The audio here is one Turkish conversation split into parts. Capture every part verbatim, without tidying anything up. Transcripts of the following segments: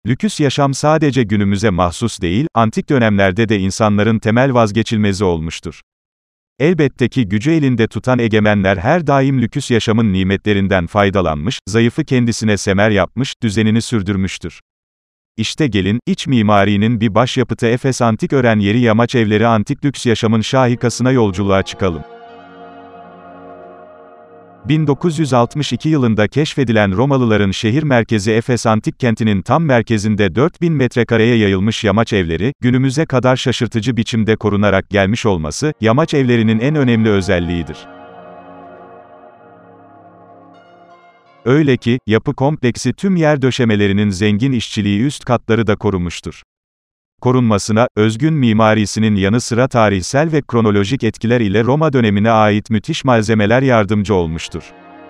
Lüküs yaşam sadece günümüze mahsus değil, antik dönemlerde de insanların temel vazgeçilmezi olmuştur. Elbette ki gücü elinde tutan egemenler her daim lüküs yaşamın nimetlerinden faydalanmış, zayıfı kendisine semer yapmış, düzenini sürdürmüştür. İşte gelin, iç mimarinin bir başyapıtı Efes Antik Ören Yeri Yamaç Evleri antik lüks yaşamın şahikasına yolculuğa çıkalım. bin dokuz yüz altmış iki yılında keşfedilen Romalıların şehir merkezi Efes antik kentinin tam merkezinde dört bin metrekareye yayılmış yamaç evleri, günümüze kadar şaşırtıcı biçimde korunarak gelmiş olması, yamaç evlerinin en önemli özelliğidir. Öyle ki, yapı kompleksi tüm yer döşemelerinin zengin işçiliği üst katları da korumuştur. Korunmasına, özgün mimarisinin yanı sıra tarihsel ve kronolojik etkiler ile Roma dönemine ait müthiş malzemeler yardımcı olmuştur.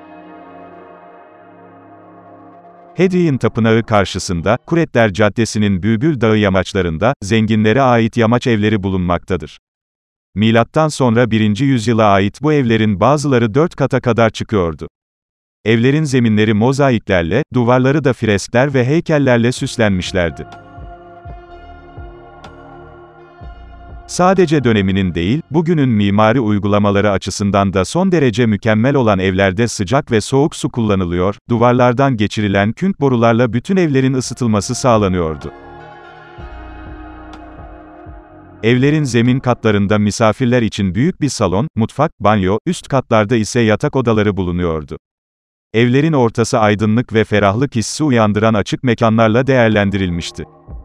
Hadrian Tapınağı karşısında, Kuretler Caddesi'nin Bülbül Dağı yamaçlarında, zenginlere ait yamaç evleri bulunmaktadır. Milattan sonra birinci yüzyıla ait bu evlerin bazıları dört kata kadar çıkıyordu. Evlerin zeminleri mozaiklerle, duvarları da freskler ve heykellerle süslenmişlerdi. Sadece döneminin değil, bugünün mimari uygulamaları açısından da son derece mükemmel olan evlerde sıcak ve soğuk su kullanılıyor, duvarlardan geçirilen künk borularla bütün evlerin ısıtılması sağlanıyordu. Evlerin zemin katlarında misafirler için büyük bir salon, mutfak, banyo, üst katlarda ise yatak odaları bulunuyordu. Evlerin ortası aydınlık ve ferahlık hissi uyandıran açık mekanlarla değerlendirilmişti.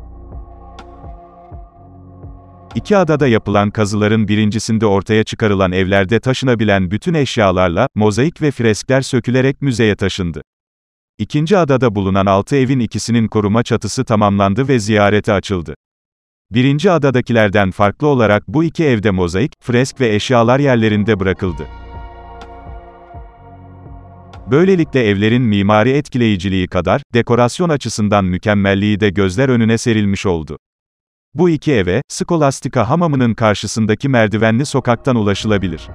İki adada yapılan kazıların birincisinde ortaya çıkarılan evlerde taşınabilen bütün eşyalarla, mozaik ve freskler sökülerek müzeye taşındı. İkinci adada bulunan altı evin ikisinin koruma çatısı tamamlandı ve ziyarete açıldı. Birinci adadakilerden farklı olarak bu iki evde mozaik, fresk ve eşyalar yerlerinde bırakıldı. Böylelikle evlerin mimari etkileyiciliği kadar, dekorasyon açısından mükemmelliği de gözler önüne serilmiş oldu. Bu iki eve, Skolastika Hamamı'nın karşısındaki merdivenli sokaktan ulaşılabilir.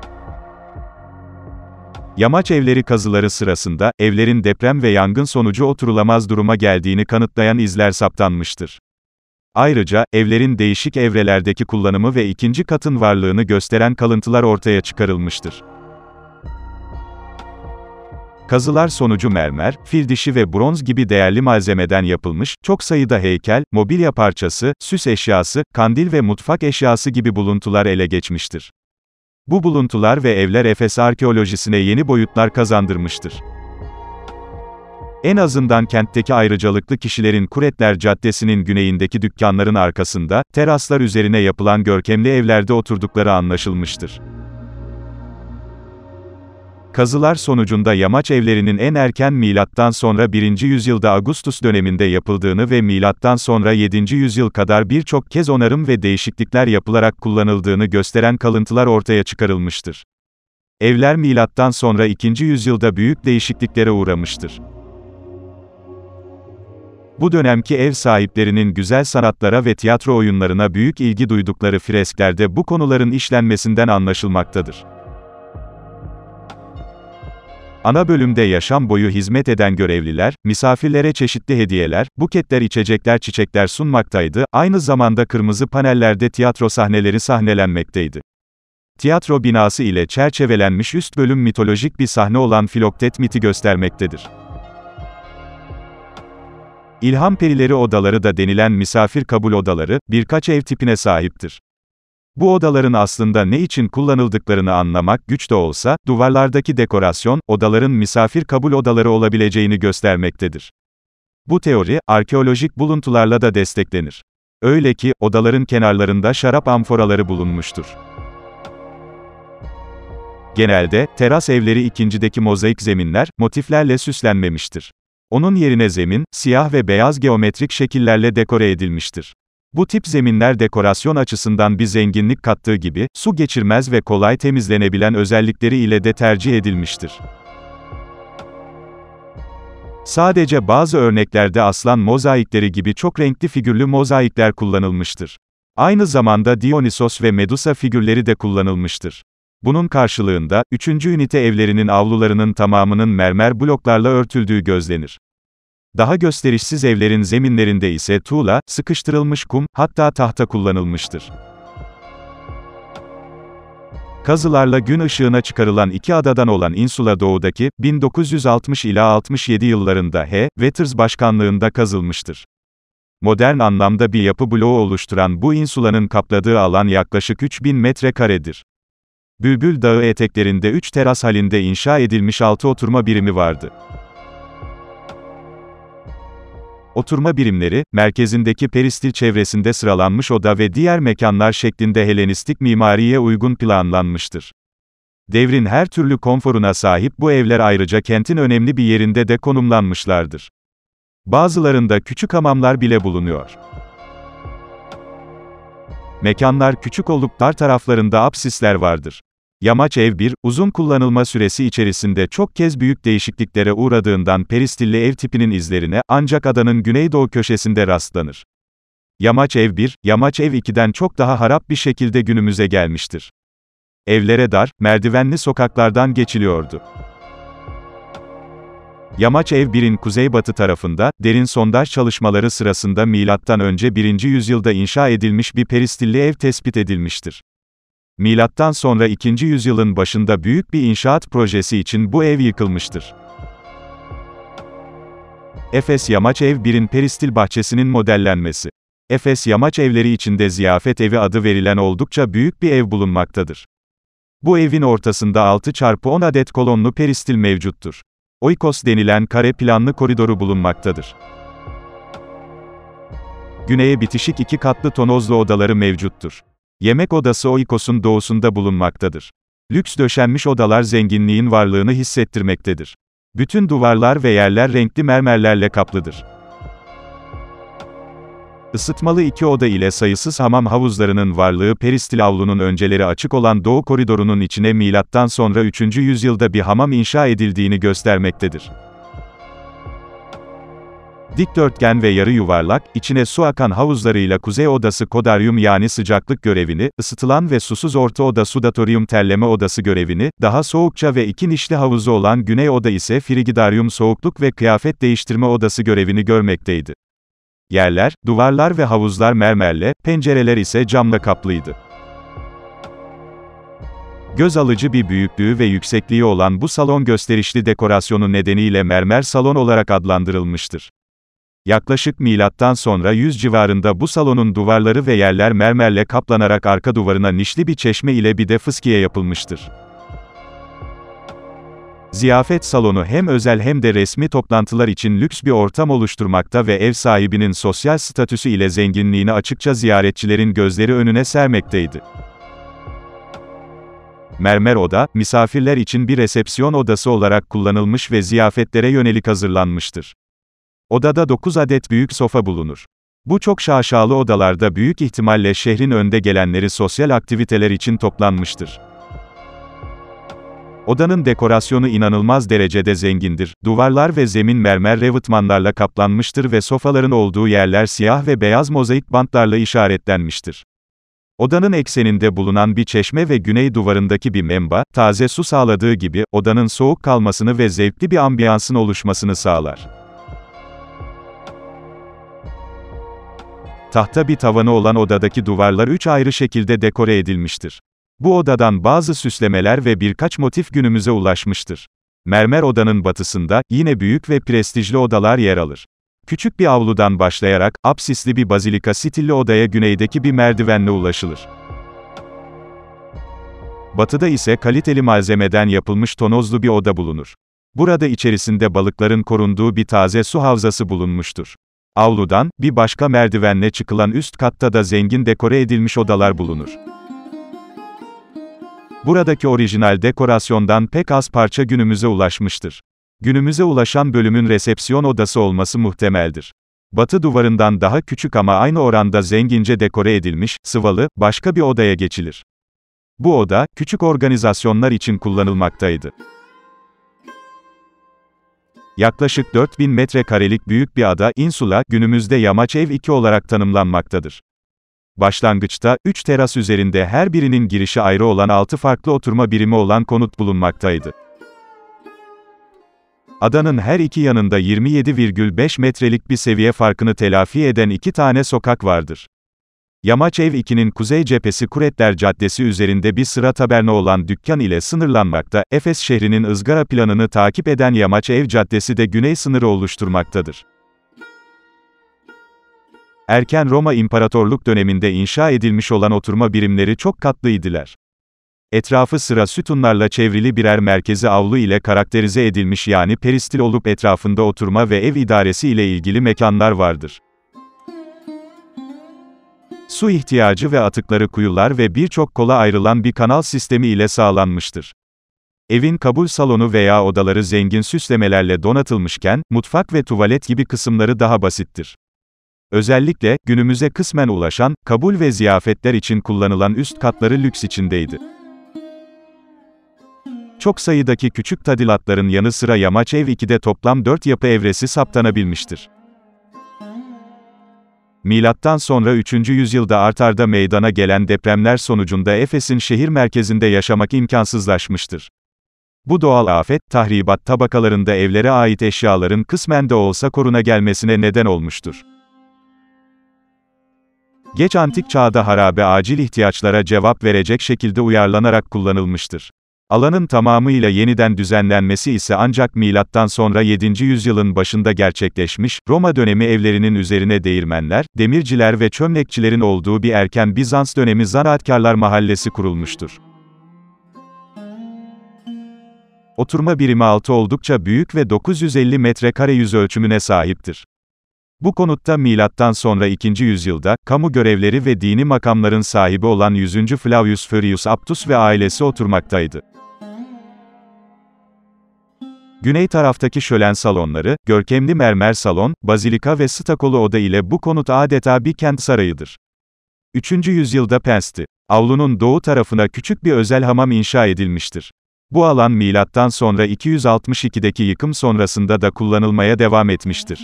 Yamaç evleri kazıları sırasında, evlerin deprem ve yangın sonucu oturulamaz duruma geldiğini kanıtlayan izler saptanmıştır. Ayrıca, evlerin değişik evrelerdeki kullanımı ve ikinci katın varlığını gösteren kalıntılar ortaya çıkarılmıştır. Kazılar sonucu mermer, fil dişi ve bronz gibi değerli malzemeden yapılmış, çok sayıda heykel, mobilya parçası, süs eşyası, kandil ve mutfak eşyası gibi buluntular ele geçmiştir. Bu buluntular ve evler Efes arkeolojisine yeni boyutlar kazandırmıştır. En azından kentteki ayrıcalıklı kişilerin Kuretler Caddesi'nin güneyindeki dükkanların arkasında, teraslar üzerine yapılan görkemli evlerde oturdukları anlaşılmıştır. Kazılar sonucunda yamaç evlerinin en erken milattan sonra birinci yüzyılda Augustus döneminde yapıldığını ve milattan sonra yedinci yüzyıl kadar birçok kez onarım ve değişiklikler yapılarak kullanıldığını gösteren kalıntılar ortaya çıkarılmıştır. Evler milattan sonra ikinci yüzyılda büyük değişikliklere uğramıştır. Bu dönemki ev sahiplerinin güzel sanatlara ve tiyatro oyunlarına büyük ilgi duydukları fresklerde bu konuların işlenmesinden anlaşılmaktadır. Ana bölümde yaşam boyu hizmet eden görevliler, misafirlere çeşitli hediyeler, buketler, içecekler, çiçekler sunmaktaydı, aynı zamanda kırmızı panellerde tiyatro sahneleri sahnelenmekteydi. Tiyatro binası ile çerçevelenmiş üst bölüm mitolojik bir sahne olan Filoktet miti göstermektedir. İlham perileri odaları da denilen misafir kabul odaları, birkaç ev tipine sahiptir. Bu odaların aslında ne için kullanıldıklarını anlamak güç de olsa, duvarlardaki dekorasyon, odaların misafir kabul odaları olabileceğini göstermektedir. Bu teori, arkeolojik buluntularla da desteklenir. Öyle ki, odaların kenarlarında şarap amforaları bulunmuştur. Genelde, teras evleri ikincideki mozaik zeminler, motiflerle süslenmemiştir. Onun yerine zemin, siyah ve beyaz geometrik şekillerle dekore edilmiştir. Bu tip zeminler dekorasyon açısından bir zenginlik kattığı gibi, su geçirmez ve kolay temizlenebilen özellikleri ile de tercih edilmiştir. Sadece bazı örneklerde aslan mozaikleri gibi çok renkli figürlü mozaikler kullanılmıştır. Aynı zamanda Dionysos ve Medusa figürleri de kullanılmıştır. Bunun karşılığında, üçüncü ünite evlerinin avlularının tamamının mermer bloklarla örtüldüğü gözlenir. Daha gösterişsiz evlerin zeminlerinde ise tuğla, sıkıştırılmış kum, hatta tahta kullanılmıştır. Kazılarla gün ışığına çıkarılan iki adadan olan insula doğudaki, bin dokuz yüz altmış ila altmış yedi yıllarında H. Wetters başkanlığında kazılmıştır. Modern anlamda bir yapı bloğu oluşturan bu insulanın kapladığı alan yaklaşık üç bin metrekaredir. Bülbül Dağı eteklerinde üç teras halinde inşa edilmiş altı oturma birimi vardı. Oturma birimleri, merkezindeki peristil çevresinde sıralanmış oda ve diğer mekanlar şeklinde Helenistik mimariye uygun planlanmıştır. Devrin her türlü konforuna sahip bu evler ayrıca kentin önemli bir yerinde de konumlanmışlardır. Bazılarında küçük hamamlar bile bulunuyor. Mekanlar küçük olup dar taraflarında apsisler vardır. Yamaç ev bir, uzun kullanılma süresi içerisinde çok kez büyük değişikliklere uğradığından peristilli ev tipinin izlerine, ancak adanın güneydoğu köşesinde rastlanır. Yamaç ev bir, Yamaç ev ikiden çok daha harap bir şekilde günümüze gelmiştir. Evlere dar, merdivenli sokaklardan geçiliyordu. Yamaç ev birin kuzeybatı tarafında, derin sondaj çalışmaları sırasında milattan önce birinci yüzyılda inşa edilmiş bir peristilli ev tespit edilmiştir. Milattan sonra ikinci yüzyılın başında büyük bir inşaat projesi için bu ev yıkılmıştır. Efes Yamaç Ev birin peristil bahçesinin modellenmesi. Efes Yamaç Evleri içinde ziyafet evi adı verilen oldukça büyük bir ev bulunmaktadır. Bu evin ortasında altı çarpı on adet kolonlu peristil mevcuttur. Oikos denilen kare planlı koridoru bulunmaktadır. Güneye bitişik iki katlı tonozlu odaları mevcuttur. Yemek odası Oikos'un doğusunda bulunmaktadır. Lüks döşenmiş odalar zenginliğin varlığını hissettirmektedir. Bütün duvarlar ve yerler renkli mermerlerle kaplıdır. Isıtmalı iki oda ile sayısız hamam havuzlarının varlığı peristil avlunun önceleri açık olan doğu koridorunun içine milattan sonra üçüncü yüzyılda bir hamam inşa edildiğini göstermektedir. Dikdörtgen ve yarı yuvarlak, içine su akan havuzlarıyla kuzey odası kodaryum yani sıcaklık görevini, ısıtılan ve susuz orta oda sudatorium terleme odası görevini, daha soğukça ve iki nişli havuzu olan güney oda ise frigidaryum soğukluk ve kıyafet değiştirme odası görevini görmekteydi. Yerler, duvarlar ve havuzlar mermerle, pencereler ise camla kaplıydı. Göz alıcı bir büyüklüğü ve yüksekliği olan bu salon gösterişli dekorasyonu nedeniyle mermer salon olarak adlandırılmıştır. Yaklaşık milattan sonra yüz civarında bu salonun duvarları ve yerler mermerle kaplanarak arka duvarına nişli bir çeşme ile bir de fıskiye yapılmıştır. Ziyafet salonu hem özel hem de resmi toplantılar için lüks bir ortam oluşturmakta ve ev sahibinin sosyal statüsü ile zenginliğini açıkça ziyaretçilerin gözleri önüne sermekteydi. Mermer oda, misafirler için bir resepsiyon odası olarak kullanılmış ve ziyafetlere yönelik hazırlanmıştır. Odada dokuz adet büyük sofa bulunur. Bu çok şaşalı odalarda büyük ihtimalle şehrin önde gelenleri sosyal aktiviteler için toplanmıştır. Odanın dekorasyonu inanılmaz derecede zengindir. Duvarlar ve zemin mermer revıtmanlarla kaplanmıştır ve sofaların olduğu yerler siyah ve beyaz mozaik bantlarla işaretlenmiştir. Odanın ekseninde bulunan bir çeşme ve güney duvarındaki bir memba, taze su sağladığı gibi, odanın soğuk kalmasını ve zevkli bir ambiyansın oluşmasını sağlar. Tahta bir tavanı olan odadaki duvarlar üç ayrı şekilde dekore edilmiştir. Bu odadan bazı süslemeler ve birkaç motif günümüze ulaşmıştır. Mermer odanın batısında, yine büyük ve prestijli odalar yer alır. Küçük bir avludan başlayarak, apsisli bir bazilika stilli odaya güneydeki bir merdivenle ulaşılır. Batıda ise kaliteli malzemeden yapılmış tonozlu bir oda bulunur. Burada içerisinde balıkların korunduğu bir taze su havzası bulunmuştur. Avludan, bir başka merdivenle çıkılan üst katta da zengin dekore edilmiş odalar bulunur. Buradaki orijinal dekorasyondan pek az parça günümüze ulaşmıştır. Günümüze ulaşan bölümün resepsiyon odası olması muhtemeldir. Batı duvarından daha küçük ama aynı oranda zengince dekore edilmiş, sıvalı, başka bir odaya geçilir. Bu oda, küçük organizasyonlar için kullanılmaktaydı. Yaklaşık dört bin metrekarelik büyük bir ada, insula, günümüzde Yamaç Ev iki olarak tanımlanmaktadır. Başlangıçta, üç teras üzerinde her birinin girişi ayrı olan altı farklı oturma birimi olan konut bulunmaktaydı. Adanın her iki yanında yirmi yedi virgül beş metrelik bir seviye farkını telafi eden iki tane sokak vardır. Yamaç Ev iki'nin kuzey cephesi Kuretler Caddesi üzerinde bir sıra taberna olan dükkan ile sınırlanmakta, Efes şehrinin ızgara planını takip eden Yamaç Ev Caddesi de güney sınırı oluşturmaktadır. Erken Roma İmparatorluk döneminde inşa edilmiş olan oturma birimleri çok katlıydılar. Etrafı sıra sütunlarla çevrili birer merkezi avlu ile karakterize edilmiş yani peristil olup etrafında oturma ve ev idaresi ile ilgili mekanlar vardır. Su ihtiyacı ve atıkları kuyular ve birçok kola ayrılan bir kanal sistemi ile sağlanmıştır. Evin kabul salonu veya odaları zengin süslemelerle donatılmışken, mutfak ve tuvalet gibi kısımları daha basittir. Özellikle, günümüze kısmen ulaşan, kabul ve ziyafetler için kullanılan üst katları lüks içindeydi. Çok sayıdaki küçük tadilatların yanı sıra Yamaç Ev iki'de toplam dört yapı evresi saptanabilmiştir. Milattan sonra üçüncü yüzyılda art arda meydana gelen depremler sonucunda Efes'in şehir merkezinde yaşamak imkansızlaşmıştır. Bu doğal afet, tahribat tabakalarında evlere ait eşyaların kısmen de olsa koruna gelmesine neden olmuştur. Geç antik çağda harabe acil ihtiyaçlara cevap verecek şekilde uyarlanarak kullanılmıştır. Alanın tamamıyla yeniden düzenlenmesi ise ancak milattan sonra yedinci yüzyılın başında gerçekleşmiş, Roma dönemi evlerinin üzerine değirmenler, demirciler ve çömlekçilerin olduğu bir erken Bizans dönemi zanaatkarlar mahallesi kurulmuştur. Oturma birimi altı oldukça büyük ve dokuz yüz elli metrekare yüz ölçümüne sahiptir. Bu konutta milattan sonra ikinci yüzyılda, kamu görevleri ve dini makamların sahibi olan yüzüncü Flavius Furius Aptus ve ailesi oturmaktaydı. Güney taraftaki şölen salonları, görkemli mermer salon, bazilika ve stakolu oda ile bu konut adeta bir kent sarayıdır. üçüncü yüzyılda Pens'ti. Avlunun doğu tarafına küçük bir özel hamam inşa edilmiştir. Bu alan milattan sonra iki yüz altmış iki'deki yıkım sonrasında da kullanılmaya devam etmiştir.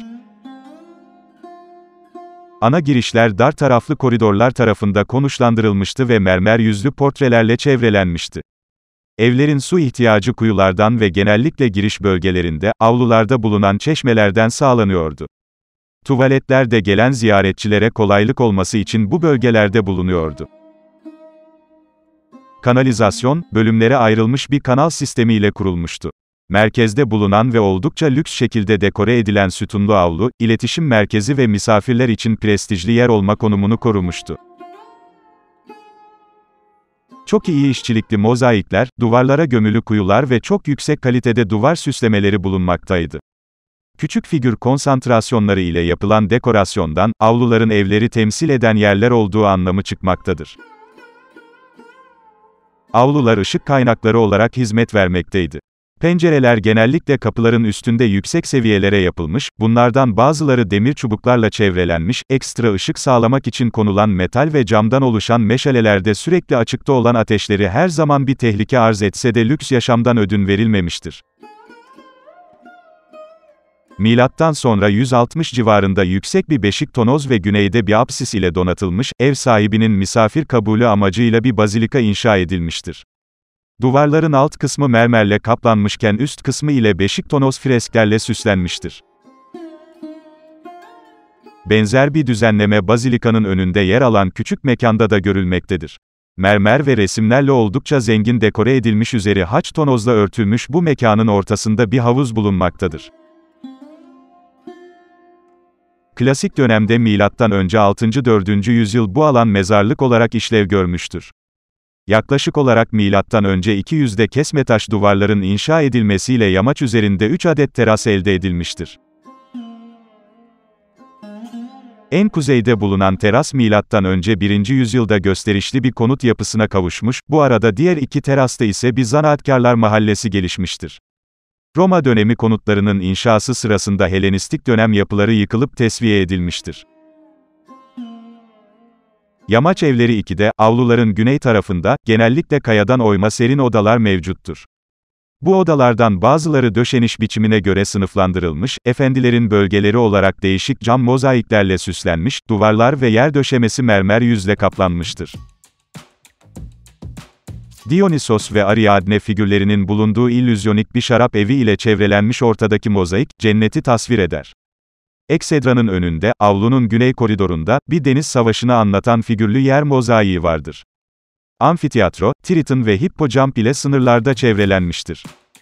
Ana girişler dar taraflı koridorlar tarafında konuşlandırılmıştı ve mermer yüzlü portrelerle çevrelenmişti. Evlerin su ihtiyacı kuyulardan ve genellikle giriş bölgelerinde, avlularda bulunan çeşmelerden sağlanıyordu. Tuvaletler de gelen ziyaretçilere kolaylık olması için bu bölgelerde bulunuyordu. Kanalizasyon, bölümlere ayrılmış bir kanal sistemiyle kurulmuştu. Merkezde bulunan ve oldukça lüks şekilde dekore edilen sütunlu avlu, iletişim merkezi ve misafirler için prestijli yer olma konumunu korumuştu. Çok iyi işçilikli mozaikler, duvarlara gömülü kuyular ve çok yüksek kalitede duvar süslemeleri bulunmaktaydı. Küçük figür konsantrasyonları ile yapılan dekorasyondan, avluların evleri temsil eden yerler olduğu anlamı çıkmaktadır. Avlular ışık kaynakları olarak hizmet vermekteydi. Pencereler genellikle kapıların üstünde yüksek seviyelere yapılmış, bunlardan bazıları demir çubuklarla çevrelenmiş, ekstra ışık sağlamak için konulan metal ve camdan oluşan meşalelerde sürekli açıkta olan ateşleri her zaman bir tehlike arz etse de lüks yaşamdan ödün verilmemiştir. Milattan sonra yüz altmış civarında yüksek bir beşik tonoz ve güneyde bir apsis ile donatılmış, ev sahibinin misafir kabulü amacıyla bir bazilika inşa edilmiştir. Duvarların alt kısmı mermerle kaplanmışken üst kısmı ile beşik tonoz fresklerle süslenmiştir. Benzer bir düzenleme bazilikanın önünde yer alan küçük mekanda da görülmektedir. Mermer ve resimlerle oldukça zengin dekore edilmiş üzeri haç tonozla örtülmüş bu mekanın ortasında bir havuz bulunmaktadır. Klasik dönemde milattan önce altıncı dördüncü yüzyıl bu alan mezarlık olarak işlev görmüştür. Yaklaşık olarak milattan önce iki yüzde kesmetaş duvarların inşa edilmesiyle yamaç üzerinde üç adet teras elde edilmiştir. En kuzeyde bulunan teras milattan önce birinci yüzyılda gösterişli bir konut yapısına kavuşmuş, bu arada diğer iki terasta ise bir zanaatkarlar mahallesi gelişmiştir. Roma dönemi konutlarının inşası sırasında Helenistik dönem yapıları yıkılıp tesviye edilmiştir. Yamaç Evleri iki'de, avluların güney tarafında, genellikle kayadan oyma serin odalar mevcuttur. Bu odalardan bazıları döşeniş biçimine göre sınıflandırılmış, efendilerin bölgeleri olarak değişik cam mozaiklerle süslenmiş, duvarlar ve yer döşemesi mermer yüzle kaplanmıştır. Dionysos ve Ariadne figürlerinin bulunduğu illüzyonik bir şarap evi ile çevrelenmiş ortadaki mozaik, cenneti tasvir eder. Eksedranın önünde, avlunun güney koridorunda, bir deniz savaşını anlatan figürlü yer mozaiği vardır. Amfiteyatro, Triton ve Hippocamp ile sınırlarda çevrelenmiştir.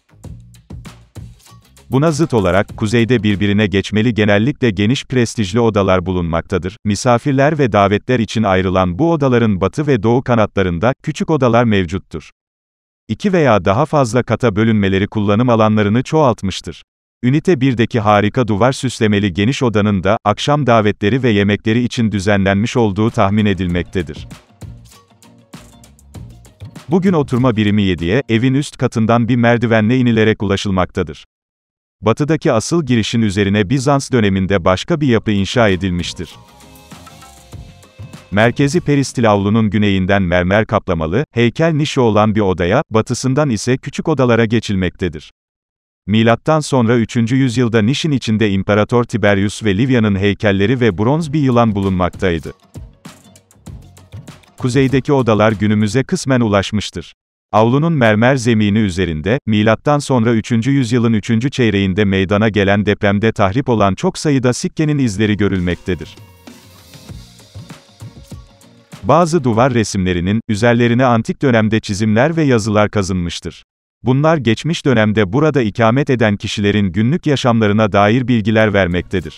Buna zıt olarak, kuzeyde birbirine geçmeli genellikle geniş prestijli odalar bulunmaktadır. Misafirler ve davetler için ayrılan bu odaların batı ve doğu kanatlarında, küçük odalar mevcuttur. İki veya daha fazla kata bölünmeleri kullanım alanlarını çoğaltmıştır. Ünite birdeki harika duvar süslemeli geniş odanın da, akşam davetleri ve yemekleri için düzenlenmiş olduğu tahmin edilmektedir. Bugün oturma birimi yediye, evin üst katından bir merdivenle inilerek ulaşılmaktadır. Batıdaki asıl girişin üzerine Bizans döneminde başka bir yapı inşa edilmiştir. Merkezi peristil avlunun güneyinden mermer kaplamalı, heykel nişi olan bir odaya, batısından ise küçük odalara geçilmektedir. Milattan sonra üçüncü yüzyılda nişin içinde İmparator Tiberius ve Livia'nın heykelleri ve bronz bir yılan bulunmaktaydı. Kuzeydeki odalar günümüze kısmen ulaşmıştır. Avlunun mermer zemini üzerinde, milattan sonra üçüncü yüzyılın üçüncü çeyreğinde meydana gelen depremde tahrip olan çok sayıda sikkenin izleri görülmektedir. Bazı duvar resimlerinin, üzerlerine antik dönemde çizimler ve yazılar kazınmıştır. Bunlar geçmiş dönemde burada ikamet eden kişilerin günlük yaşamlarına dair bilgiler vermektedir.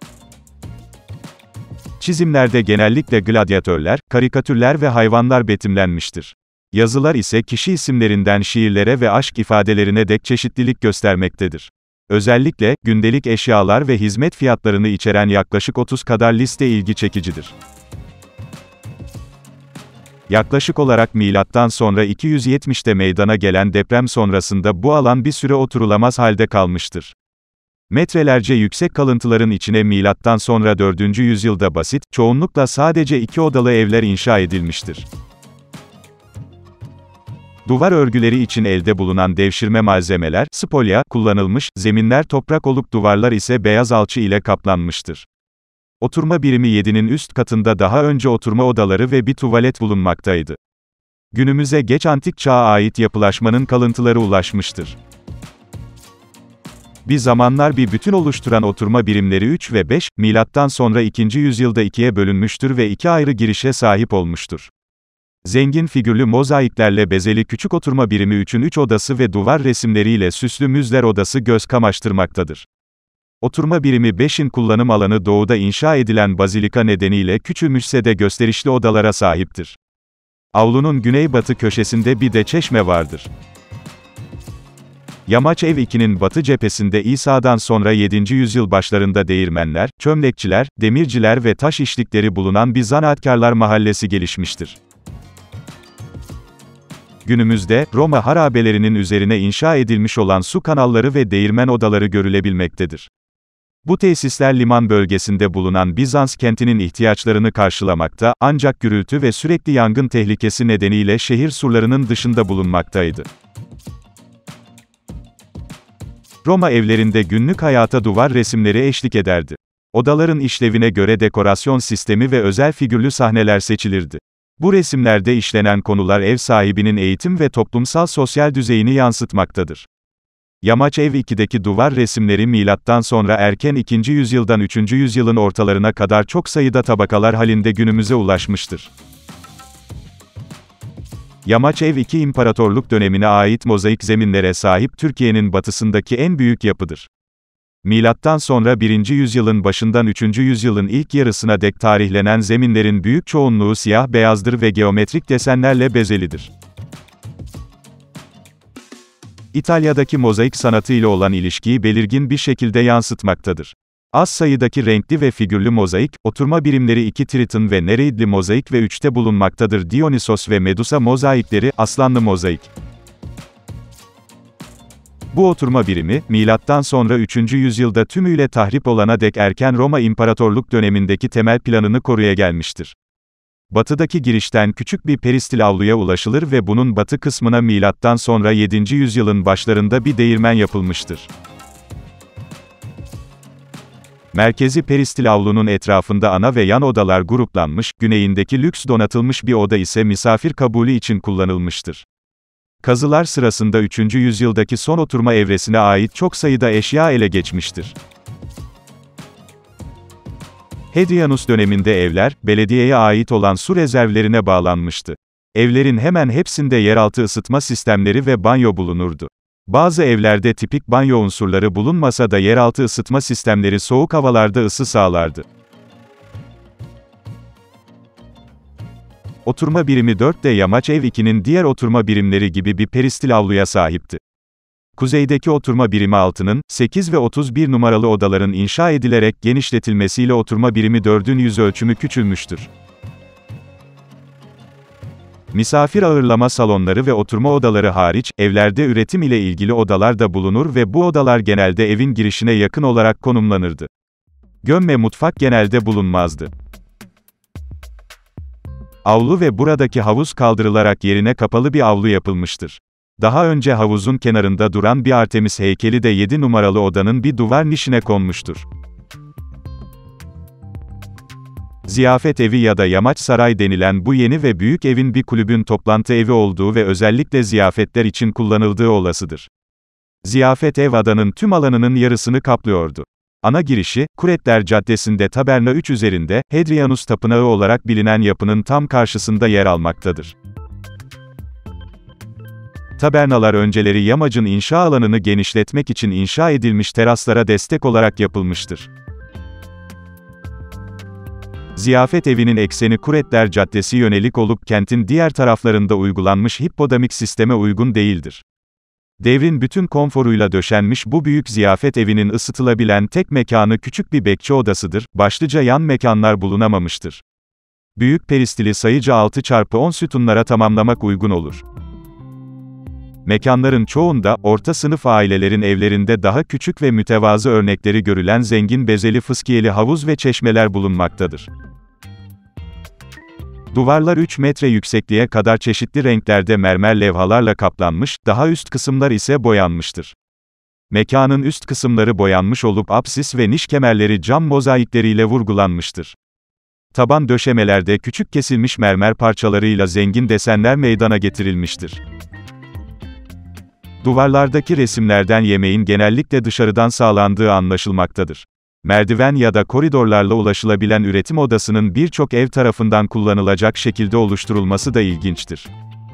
Çizimlerde genellikle gladyatörler, karikatürler ve hayvanlar betimlenmiştir. Yazılar ise kişi isimlerinden şiirlere ve aşk ifadelerine dek çeşitlilik göstermektedir. Özellikle, gündelik eşyalar ve hizmet fiyatlarını içeren yaklaşık otuz kadar liste ilgi çekicidir. Yaklaşık olarak milattan sonra iki yüz yetmişte meydana gelen deprem sonrasında bu alan bir süre oturulamaz halde kalmıştır. Metrelerce yüksek kalıntıların içine milattan sonra dördüncü yüzyılda basit, çoğunlukla sadece iki odalı evler inşa edilmiştir. Duvar örgüleri için elde bulunan devşirme malzemeler, spolya, kullanılmış, zeminler toprak olup duvarlar ise beyaz alçı ile kaplanmıştır. Oturma birimi yedinin üst katında daha önce oturma odaları ve bir tuvalet bulunmaktaydı. Günümüze geç antik çağa ait yapılaşmanın kalıntıları ulaşmıştır. Bir zamanlar bir bütün oluşturan oturma birimleri üç ve beş, milattan sonra ikinci yüzyılda ikiye bölünmüştür ve iki ayrı girişe sahip olmuştur. Zengin figürlü mozaiklerle bezeli küçük oturma birimi üçün üç odası ve duvar resimleriyle süslü müzler odası göz kamaştırmaktadır. Oturma birimi beşin kullanım alanı doğuda inşa edilen bazilika nedeniyle küçülmüşse de gösterişli odalara sahiptir. Avlunun güneybatı köşesinde bir de çeşme vardır. Yamaç Ev iki'nin batı cephesinde İsa'dan sonra yedinci yüzyıl başlarında değirmenler, çömlekçiler, demirciler ve taş işlikleri bulunan bir zanaatkarlar mahallesi gelişmiştir. Günümüzde, Roma harabelerinin üzerine inşa edilmiş olan su kanalları ve değirmen odaları görülebilmektedir. Bu tesisler liman bölgesinde bulunan Bizans kentinin ihtiyaçlarını karşılamakta, ancak gürültü ve sürekli yangın tehlikesi nedeniyle şehir surlarının dışında bulunmaktaydı. Roma evlerinde günlük hayata duvar resimleri eşlik ederdi. Odaların işlevine göre dekorasyon sistemi ve özel figürlü sahneler seçilirdi. Bu resimlerde işlenen konular ev sahibinin eğitim ve toplumsal sosyal düzeyini yansıtmaktadır. Yamaç Ev iki'deki duvar resimleri milattan sonra erken ikinci yüzyıldan üçüncü yüzyılın ortalarına kadar çok sayıda tabakalar halinde günümüze ulaşmıştır. Yamaç Ev iki İmparatorluk dönemine ait mozaik zeminlere sahip Türkiye'nin batısındaki en büyük yapıdır. Milattan sonra birinci yüzyılın başından üçüncü yüzyılın ilk yarısına dek tarihlenen zeminlerin büyük çoğunluğu siyah beyazdır ve geometrik desenlerle bezelidir. İtalya'daki mozaik sanatı ile olan ilişkiyi belirgin bir şekilde yansıtmaktadır. Az sayıdaki renkli ve figürlü mozaik, oturma birimleri iki Triton ve Nereidli mozaik ve üçte bulunmaktadır. Dionysos ve Medusa mozaikleri, aslanlı mozaik. Bu oturma birimi, milattan sonra üçüncü yüzyılda tümüyle tahrip olana dek erken Roma İmparatorluk dönemindeki temel planını koruyagelmiştir. Batıdaki girişten küçük bir peristil avluya ulaşılır ve bunun batı kısmına milattan sonra yedinci yüzyılın başlarında bir değirmen yapılmıştır. Merkezi peristil avlunun etrafında ana ve yan odalar gruplanmış, güneyindeki lüks donatılmış bir oda ise misafir kabulü için kullanılmıştır. Kazılar sırasında üçüncü yüzyıldaki son oturma evresine ait çok sayıda eşya ele geçmiştir. Hadrianus döneminde evler, belediyeye ait olan su rezervlerine bağlanmıştı. Evlerin hemen hepsinde yeraltı ısıtma sistemleri ve banyo bulunurdu. Bazı evlerde tipik banyo unsurları bulunmasa da yeraltı ısıtma sistemleri soğuk havalarda ısı sağlardı. Oturma birimi dört de yamaç ev ikinin diğer oturma birimleri gibi bir peristil avluya sahipti. Kuzeydeki oturma birimi altının, sekiz ve otuz bir numaralı odaların inşa edilerek genişletilmesiyle oturma birimi dördün yüz ölçümü küçülmüştür. Misafir ağırlama salonları ve oturma odaları hariç, evlerde üretim ile ilgili odalar da bulunur ve bu odalar genelde evin girişine yakın olarak konumlanırdı. Gömme mutfak genelde bulunmazdı. Avlu ve buradaki havuz kaldırılarak yerine kapalı bir avlu yapılmıştır. Daha önce havuzun kenarında duran bir Artemis heykeli de yedi numaralı odanın bir duvar nişine konmuştur. Ziyafet evi ya da yamaç saray denilen bu yeni ve büyük evin bir kulübün toplantı evi olduğu ve özellikle ziyafetler için kullanıldığı olasıdır. Ziyafet ev adanın tüm alanının yarısını kaplıyordu. Ana girişi, Kuretler Caddesi'nde Taberna üç üzerinde, Hadrianus Tapınağı olarak bilinen yapının tam karşısında yer almaktadır. Tabernalar önceleri yamacın inşa alanını genişletmek için inşa edilmiş teraslara destek olarak yapılmıştır. Ziyafet evinin ekseni Kuretler Caddesi yönelik olup kentin diğer taraflarında uygulanmış hippodamik sisteme uygun değildir. Devrin bütün konforuyla döşenmiş bu büyük ziyafet evinin ısıtılabilen tek mekanı küçük bir bekçi odasıdır, başlıca yan mekanlar bulunamamıştır. Büyük peristili sayıca altı çarpı on sütunlara tamamlamak uygun olur. Mekanların çoğunda, orta sınıf ailelerin evlerinde daha küçük ve mütevazı örnekleri görülen zengin bezeli fıskiyeli havuz ve çeşmeler bulunmaktadır. Duvarlar üç metre yüksekliğe kadar çeşitli renklerde mermer levhalarla kaplanmış, daha üst kısımlar ise boyanmıştır. Mekanın üst kısımları boyanmış olup apsis ve niş kemerleri cam mozaikleriyle vurgulanmıştır. Taban döşemelerde küçük kesilmiş mermer parçalarıyla zengin desenler meydana getirilmiştir. Duvarlardaki resimlerden yemeğin genellikle dışarıdan sağlandığı anlaşılmaktadır. Merdiven ya da koridorlarla ulaşılabilen üretim odasının birçok ev tarafından kullanılacak şekilde oluşturulması da ilginçtir.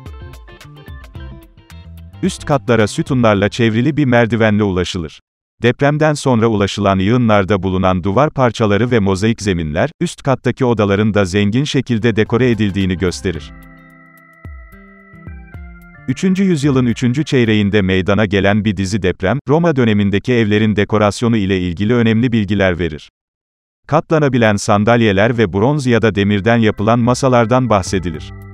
Üst katlara sütunlarla çevrili bir merdivenle ulaşılır. Depremden sonra ulaşılan yığınlarda bulunan duvar parçaları ve mozaik zeminler, üst kattaki odaların da zengin şekilde dekore edildiğini gösterir. üçüncü yüzyılın üçüncü çeyreğinde meydana gelen bir dizi deprem, Roma dönemindeki evlerin dekorasyonu ile ilgili önemli bilgiler verir. Katlanabilen sandalyeler ve bronz ya da demirden yapılan masalardan bahsedilir.